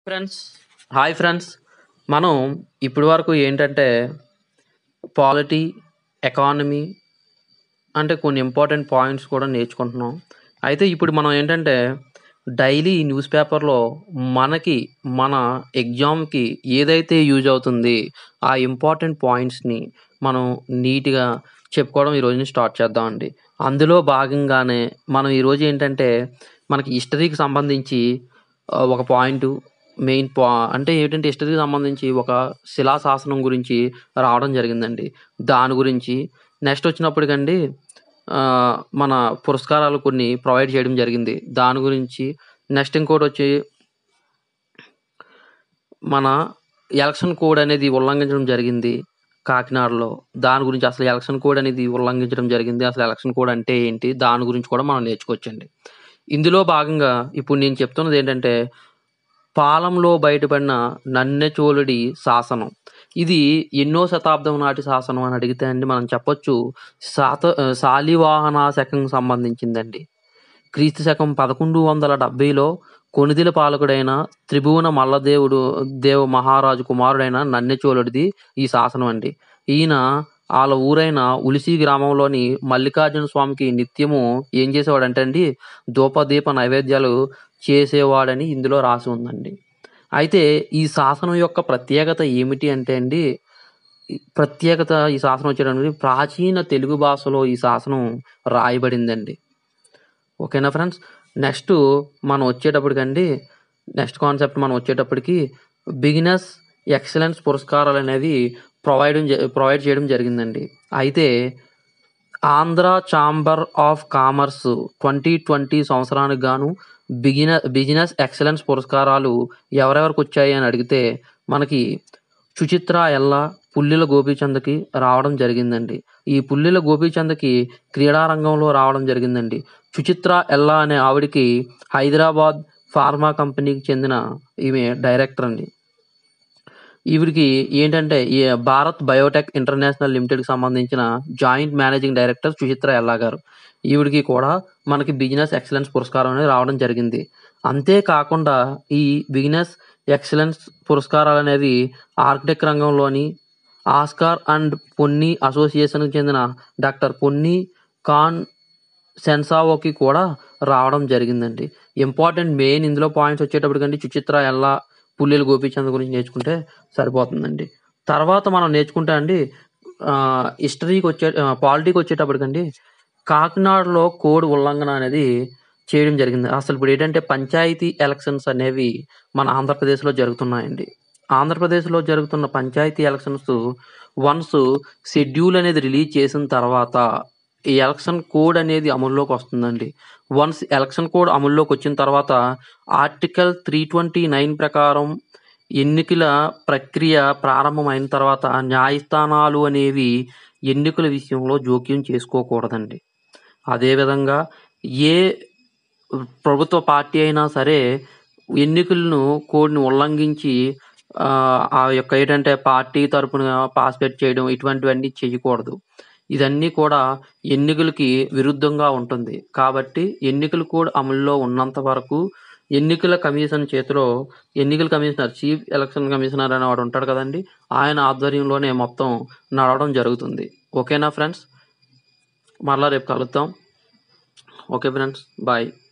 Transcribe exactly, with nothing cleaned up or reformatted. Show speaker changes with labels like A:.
A: Friends hi friends మనం ఇప్పటి వరకు ఏంటంటే పాలిటీ ఎకానమీ అంటే కొన్ని ఇంపార్టెంట్ పాయింట్స్ కూడా నేర్చుకుంటున్నాం. అయితే ఇప్పుడు మనం ఏంటంటే డైలీ న్యూస్ పేపర్లో మనకి మన ఎగ్జామ్కి ఏదైతే యూజ్ అవుతుంది ఆ ఇంపార్టెంట్ పాయింట్స్ని మనం నీట్గా చెప్పుకోవడం ఈరోజు నుంచి స్టార్ట్ చేద్దామండి. అందులో భాగంగానే మనం ఈరోజు ఏంటంటే మనకి హిస్టరీకి సంబంధించి ఆ, ఒక పాయింట్ మెయిన్ పా అంటే ఏంటంటే హిస్టరీకి సంబంధించి ఒక శిలాశాసనం గురించి రావడం జరిగిందండి. దాని గురించి నెక్స్ట్ వచ్చినప్పటికండి ఆ, మన పురస్కారాలు కొన్ని ప్రొవైడ్ చేయడం జరిగింది దాని గురించి. నెక్స్ట్ ఇంకోటి వచ్చి మన ఎలక్షన్ కోడ్ అనేది ఉల్లంఘించడం జరిగింది కాకినాడలో. దాని గురించి అసలు ఎలక్షన్ కోడ్ అనేది ఉల్లంఘించడం జరిగింది, అసలు ఎలక్షన్ కోడ్ అంటే ఏంటి, దాని గురించి కూడా మనం నేర్చుకోవచ్చండి. ఇందులో భాగంగా ఇప్పుడు నేను చెప్తున్నది ఏంటంటే పాలంలో బయటపడిన నన్నెచోలుడి శాసనం. ఇది ఎన్నో శతాబ్దం నాటి శాసనం అని అడిగితే అండి మనం చెప్పొచ్చు శాత శాలివాహన శకం సంబంధించిందండి. క్రీస్తు శకం పదకొండు వందల డెబ్బైలో కొనిదెల పాలకుడైన త్రిభువన మల్లదేవుడు దేవ మహారాజు కుమారుడైన నన్నెచోలుడిది ఈ శాసనం అండి. ఈయన వాళ్ళ ఊరైన ఉలిసి గ్రామంలోని మల్లికార్జున స్వామికి నిత్యము ఏం చేసేవాడంటే అండి ధూపదీప నైవేద్యాలు చేసేవాడని ఇందులో రాసి ఉందండి. అయితే ఈ శాసనం యొక్క ప్రత్యేకత ఏమిటి అంటే అండి ఈ ప్రత్యేకత ఈ శాసనం వచ్చేటప్పటికి ప్రాచీన తెలుగు భాషలో ఈ శాసనం రాయబడిందండి. ఓకేనా ఫ్రెండ్స్. నెక్స్ట్ మనం వచ్చేటప్పటికండి నెక్స్ట్ కాన్సెప్ట్ మనం వచ్చేటప్పటికి బిగినర్స్ ఎక్సలెన్స్ పురస్కారాలు అనేవి ప్రొవైడ్ ప్రొవైడ్ చేయడం జరిగిందండి. అయితే Andhra chamber of commerce twenty twenty సంవత్సరానికి గాను బిగిన బిజినెస్ ఎక్సలెన్స్ పురస్కారాలు ఎవరెవరికి వచ్చాయి అని అడిగితే మనకి సుచిత్ర ఎల్లా, పుల్లిల గోపీచంద్కి రావడం జరిగిందండి. ఈ పుల్లిల గోపీచంద్కి క్రీడా రంగంలో రావడం జరిగిందండి. సుచిత్ర ఎల్లా అనే ఆవిడికి హైదరాబాద్ ఫార్మా కంపెనీకి చెందిన ఈమె డైరెక్టర్ అండి. ఈవిడికి ఏంటంటే ఈ భారత్ బయోటెక్ ఇంటర్నేషనల్ లిమిటెడ్కి సంబంధించిన జాయింట్ మేనేజింగ్ డైరెక్టర్ సుచిత్ర ఎల్లా గారు. ఈవిడికి కూడా మనకి బిజినెస్ ఎక్సలెన్స్ పురస్కారం అనేది రావడం జరిగింది. అంతేకాకుండా ఈ బిజినెస్ ఎక్సలెన్స్ పురస్కారాలు అనేవి ఆర్కిటెక్ట్ రంగంలోని ఆస్కార్ అండ్ పొన్ని అసోసియేషన్కి చెందిన డాక్టర్ పొన్ని కాన్ సెన్సావోకి కూడా రావడం జరిగిందండి. ఇంపార్టెంట్ మెయిన్ ఇందులో పాయింట్స్ వచ్చేటప్పటికండి సుచిత్ర ఎల్లా, పుల్లెల గోపీచంద్ గురించి నేర్చుకుంటే సరిపోతుందండి. తర్వాత మనం నేర్చుకుంటే అండి హిస్టరీకి వచ్చే పాలిటీకి వచ్చేటప్పటికండి కాకినాడలో కోడ్ ఉల్లంఘన అనేది చేయడం జరిగింది. అసలు ఇప్పుడు ఏంటంటే పంచాయతీ ఎలక్షన్స్ అనేవి మన ఆంధ్రప్రదేశ్లో జరుగుతున్నాయండి. ఆంధ్రప్రదేశ్లో జరుగుతున్న పంచాయతీ ఎలక్షన్స్ వన్స్ షెడ్యూల్ అనేది రిలీజ్ చేసిన తర్వాత ఈ ఎలక్షన్ కోడ్ అనేది అమల్లోకి వస్తుందండి. వన్స్ ఎలక్షన్ కోడ్ అమల్లోకి వచ్చిన తర్వాత ఆర్టికల్ త్రీ ట్వంటీ నైన్ ప్రకారం ఎన్నికల ప్రక్రియ ప్రారంభమైన తర్వాత న్యాయస్థానాలు అనేవి ఎన్నికల విషయంలో జోక్యం చేసుకోకూడదండి. అదేవిధంగా ఏ ప్రభుత్వ పార్టీ అయినా సరే ఎన్నికలను కోడ్ని ఉల్లంఘించి ఆ ఆ యొక్క ఏంటంటే పార్టీ తరపున పాస్పెట్ చేయడం ఇటువంటివన్నీ చేయకూడదు. ఇదన్నీ కూడా ఎన్నికలకి విరుద్ధంగా ఉంటుంది. కాబట్టి ఎన్నికల కోడ్ అమల్లో ఉన్నంత వరకు ఎన్నికల కమిషన్ చేతిలో ఎన్నికల కమిషనర్ చీఫ్ ఎలక్షన్ కమిషనర్ అని వాడు ఉంటాడు కదండి, ఆయన ఆధ్వర్యంలోనే మొత్తం నడవడం జరుగుతుంది. ఓకేనా ఫ్రెండ్స్, మరలా రేపు కలుద్దాం. Okay friends, bye.